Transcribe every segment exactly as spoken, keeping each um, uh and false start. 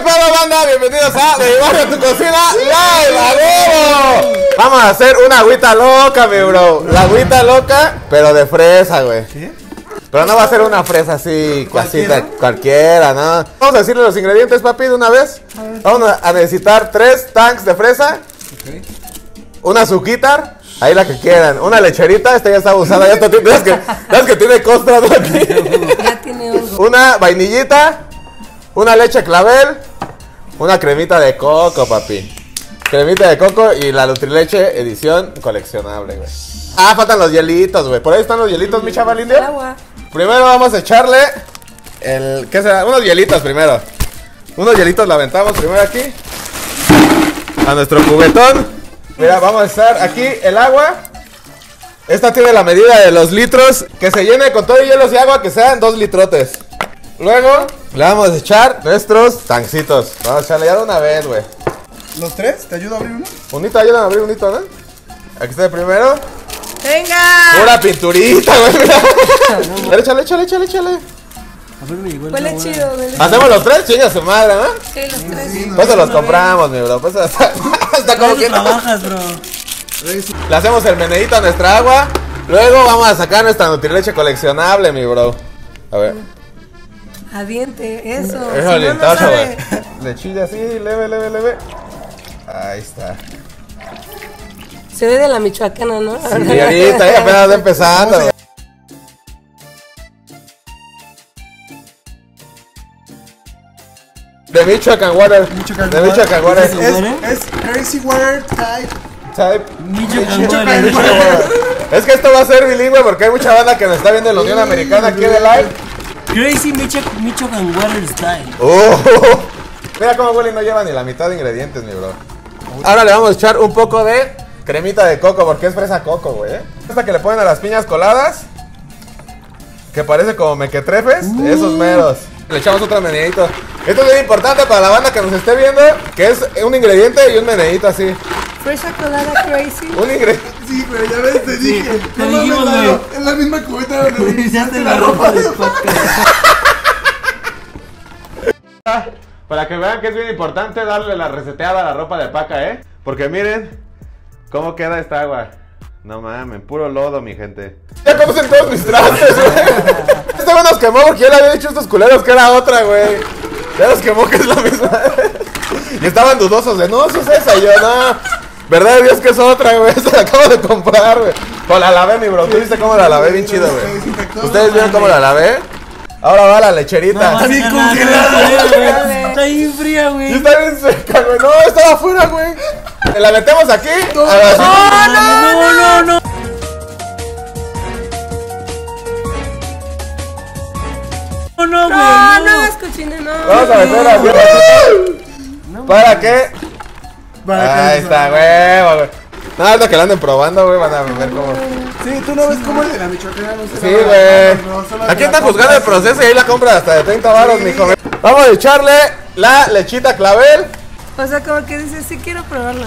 pedo, banda? Bienvenidos a De Barrio a tu Cocina Live, ¡a huevo! Vamos a hacer una agüita loca, mi bro. La agüita loca, pero de fresa, güey. ¿Qué? Pero no va a ser una fresa así, casita, cualquiera, ¿no? Vamos a decirle los ingredientes, papi, de una vez. Vamos a necesitar tres tanks de fresa. Okay. Una azuquitar, ahí la que quieran. Una lecherita, esta ya está usada, ya está, ¿ves que, ¿ves que tiene costra aquí? Ya tiene hongo. Una vainillita, una leche clavel, una cremita de coco, papi. Cremita de coco y la Nutrileche edición coleccionable, güey. Ah, faltan los hielitos, güey. Por ahí están los hielitos, mi chaval indio. Agua. Primero vamos a echarle el, ¿qué será? Unos hielitos primero. Unos hielitos la aventamos primero aquí a nuestro cubetón. Mira, vamos a echar aquí el agua. Esta tiene la medida de los litros. Que se llene con todo y hielos y agua, que sean dos litrotes. Luego le vamos a echar nuestros tancitos. Vamos a echarle ya de una vez, güey. ¿Los tres? ¿Te ayudo a abrir uno? Unito, ayúdame a abrir unito, ¿no? Aquí está el primero. ¡Venga! Pura pinturita, güey, mira. Échale, échale, échale, échale. A ver, me llegó el Huele chido, güey. ¿Hacemos los tres? Chinga su madre, ¿no? Sí, los tres. Sí, Pues se los compramos, mi bro. Pues hasta, hasta como que trabajas, bro. le hacemos el meneíto a nuestra agua. Luego vamos a sacar nuestra Nutrileche coleccionable, mi bro. A ver. Aviente, eso. Es Si no, no orientazo, güey. sabe. Lechilla así, leve, leve, leve. Ahí está. Se ve de la michoacana, ¿no? Y ahorita ya apenas va empezando, güey. De Michoacán Water. Michoacán De Michoacán Water. Es, es, es Crazy Water Type. Type. Michoacán Michoacán Water. Water. Es que esto va a ser bilingüe porque hay mucha banda que nos está viendo en la Unión Americana aquí de live. Crazy Micho Michoacán Water Style. Oh, mira cómo huele y no lleva ni la mitad de ingredientes, mi bro. Ahora le vamos a echar un poco de cremita de coco porque es fresa coco, güey. Esta que le ponen a las piñas coladas, que parece como mequetrefes, uh. esos meros. Le echamos otro meneíto. Esto es muy importante para la banda que nos esté viendo, que es un ingrediente y un meneíto así. Fresa colada crazy. Un ingrediente. Sí, pero ya ves, te dije. Sí, te No dijimos, mames, güey. la- en la misma cubeta donde Iniciaste la ropa de podcast. Para que vean que es bien importante darle la reseteada a la ropa de paca, ¿eh? Porque miren cómo queda esta agua. No mames, puro lodo, mi gente. Ya conocen todos mis trastes, güey. Este güey nos quemó porque yo le había dicho a estos culeros que era otra, güey. Ya nos quemó que es la misma. Y estaban dudosos de, no, si es esa. Y yo, no. Verdad de Dios que es otra, güey. Esta la acabo de comprar, güey. Pues la lavé, mi bro. ¿Tú viste cómo la lavé? Bien chido, güey. ¿Ustedes vieron cómo la lavé? Ahora va la lecherita. No, Está bien no, no, congelada. no, no, Está bien fría, Y güey. está bien seca, güey. No, estaba afuera, güey. La metemos aquí. No, a ver, No, no, no, no. No, no, güey. No, no, es cochina, no. Vamos a meter aquí. No, ¿Para qué? Para Ahí que- está, güey, güey. No, ahorita que la anden probando, güey, van a ver cómo. Sí, tú no ves cómo el de la Michoacana no se Sí, lava güey. las manos, no, solo Aquí te la están juzgando el compras. proceso y ahí la compra hasta de treinta baros, Sí. mijo. Vamos a echarle la lechita clavel. O sea, como que dices, sí quiero probarla.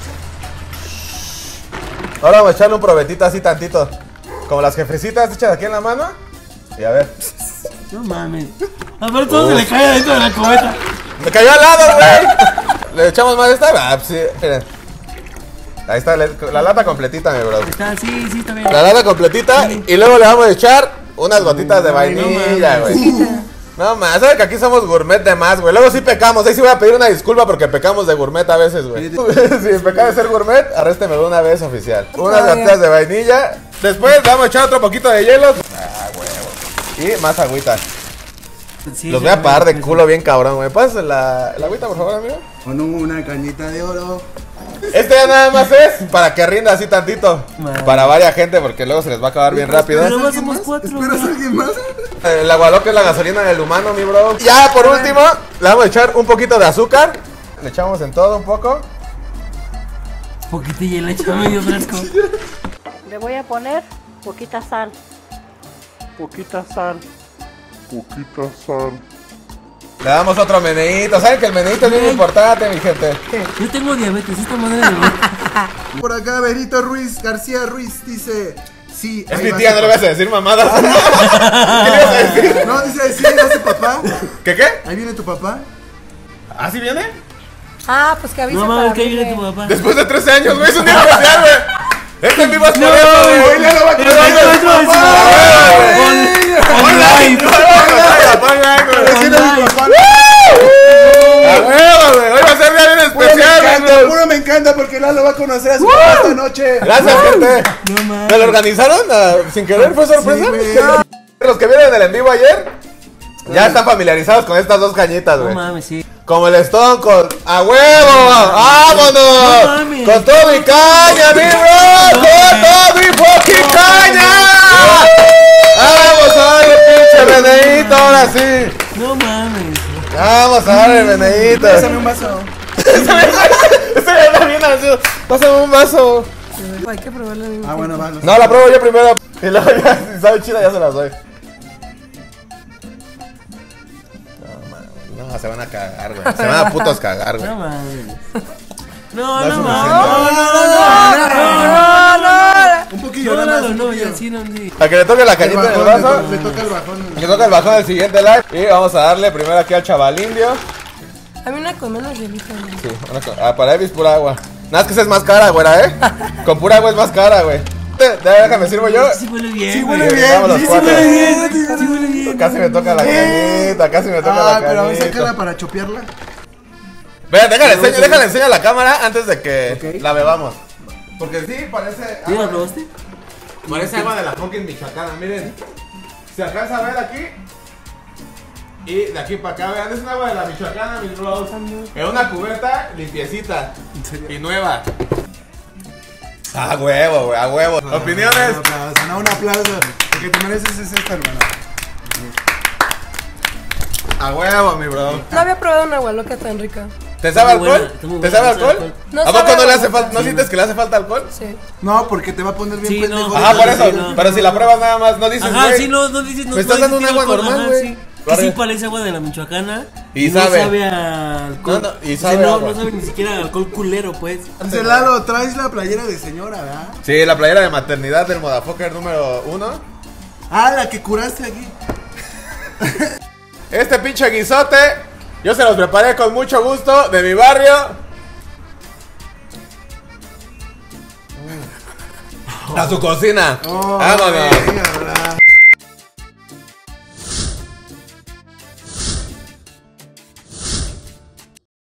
Ahora vamos a echarle un probetito así tantito. Como las jefecitas hechas aquí en la mano. Y a ver. No mames. A ver, todo se le cae adentro de la cubeta. Me cayó al lado, güey. ¿Le echamos más de esta? Ah, pues sí, miren. Ahí está, le- la lata completita, mi bro. Está, sí, sí, está bien. La lata completita y luego le vamos a echar unas gotitas de no vainilla, mames. güey. No más, ¿sabes que aquí somos gourmet de más, güey? Luego sí pecamos, ahí sí voy a pedir una disculpa porque pecamos de gourmet a veces, güey. Si pecado de ser gourmet, arrésteme de una vez oficial. Unas gotitas de vainilla. Después le vamos a echar otro poquito de hielo. Ah, huevo. Y más agüita. Sí, Los sí, voy a parar de sí. culo bien cabrón, güey. ¿Pasas la, la agüita, por favor, amigo? Con una cañita de oro. Este ya nada más es para que rinda así tantito. Man. Para varias gente porque luego se les va a acabar bien rápido. Pero más ¿Alguien somos más? cuatro. ¿Esperas a güey. alguien más? El agualoque es la gasolina del humano, mi bro. Ya, por último, le vamos a echar un poquito de azúcar. Le echamos en todo un poco. Poquitilla y le echo medio fresco. Le voy a poner poquita sal. Poquita sal. Poquita sal. Le damos otro meneíto. ¿Saben que el meneíto es bien importante, mi gente? Yo tengo diabetes, esta madre de verdad. Por acá, Berito Ruiz, García Ruiz dice: sí, Es ahí mi va tía, su no le vas a decir mamadas. ¿Qué le ibas a decir? papá. No, dice: sí, ahí va su papá. ¿Qué qué? Ahí viene tu papá. ¿Qué qué? Ahí viene tu papá. ¿Así viene? Ah, pues que avisa No para mames, que mí, viene tu güey. papá. Después de trece años, güey, es un día especial, güey. Este en vivo es por No, eso, güey. Hoy ya lo va a Pero conocer. esto- esto es- On- online. Recién a mi papá. ¡A huevo, güey! Hoy va a ser día bien Puro me especial, encanta, güey. puro me encanta porque Lalo va a conocer a su papá esta noche. Gracias, gente. No mames. ¿Me lo organizaron ah, sin querer? ¿Fue sorpresa? Sí, güey. Los que vieron el en vivo ayer ya están familiarizados con estas dos cañitas, No güey. mames, sí. Como el Stone Cold. ¡A huevo! ¡Vámonos! No mames. ¡Con todo mi caña, mi bro! ¡Con todo mi fucking caña! ¡Vamos a darle pinche veneíto ahora sí! No mames. ¡Vamos a darle veneíto! Pásame un vaso. Este ya está bien ansioso. Pásame un vaso. Hay que probarla. Ah, bueno, va. No, la pruebo yo primero. Y luego ya, si sabe chida, ya se las doy. No, man, no, se van a cagar, güey. Se van a putos cagar, güey. No mames. No, es no suficiente. mames. No, no, no. Un poquillo, No, nada no, más. no, un no, poquillo. ya sí, no, sí. A que le toque la El cañita en el bajón, vaso. le, to- le toca el bajón. Que toque el bajón del siguiente live. Y vamos a darle primero aquí al chaval indio. A mí una con menos hielito. güey. Sí, una co- ah, para Evis pura agua. Nada, es que esa es más cara, güera, ¿eh? Con pura agua es más cara, güey. Te- te- Déjame, sirvo yo. Sí huele bien. Sí, güey. huele bien. Vamos los Sí, sí, cuatro. huele bien. Sí huele bien. Casi me toca la cañita, casi me toca Ah, la pero vamos a cañita. sacarla para chopearla. Ve, déjale, enseño, déjale enseño a la cámara antes de que Ok. la bebamos. Porque sí, parece. ¿Sí la agua- probaste? Parece agua de la fucking Michoacana, miren. Se alcanza a ver aquí. Y de aquí para acá, vean, es un agua de la Michoacana, mis bros. En una cubeta limpiecita. Y nueva. A huevo, güey, a huevo. Opiniones. Un aplauso, no, un aplauso. Lo que te mereces es esta, hermano. A huevo, mi bro. No había probado una agua loca tan rica. ¿Te sabe Está muy alcohol? buena, está muy ¿Te buena, sabe sabe alcohol? alcohol. No ¿A sabe poco no le hace agua. falta? ¿No sientes que le hace falta alcohol? Sí. No, porque te va a poner bien Sí, pendejo. no. de- Ajá, por eso. Sí, no. Pero si la pruebas nada más, no dices, Ajá, güey. sí, no, no dices, no Me estás puedes dando un decir agua alcohol, normal, ajá, güey. sí. Que Corre. sí parece agua de la Michoacana. Y no sabe. sabe a alcohol. No, no, y O sea, sabe no, agua. no sabe ni siquiera a alcohol culero, pues. Dice Lalo, traes la playera de señora, ¿verdad? Sí, la playera de maternidad del Motherfucker número uno. Ah, la que curaste aquí. Este pinche guisote, yo se los preparé con mucho gusto de mi barrio. A su cocina. Oh, Vámonos. venga,